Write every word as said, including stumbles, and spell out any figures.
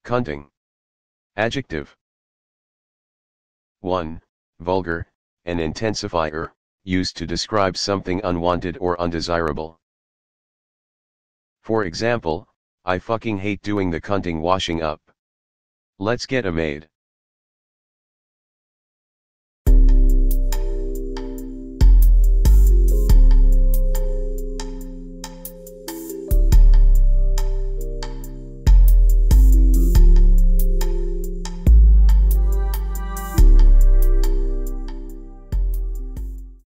Cunting. Adjective. one. Vulgar, an intensifier, used to describe something unwanted or undesirable. For example, I fucking hate doing the cunting washing up. Let's get a maid.